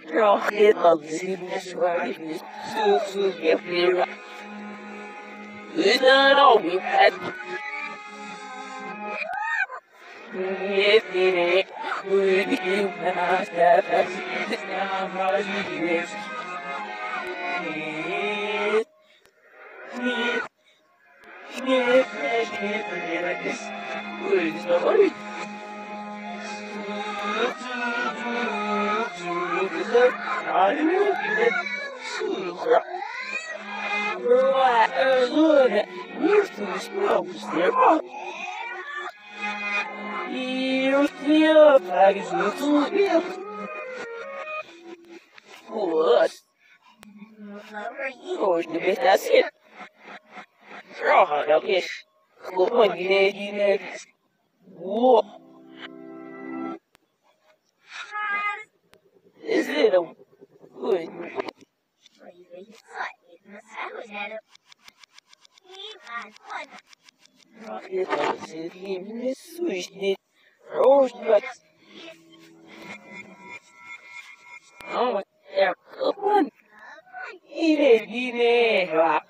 Rocket of Zimus Warriors, so get me right. We don't know we had yesterday. We became fast as now, Rogers. What? Oh, the best that's it. Oh, okay. Go on, get Whoa. Is it a good? Rocket of Zimus switched Rose, but oh, yeah, come on. Gine,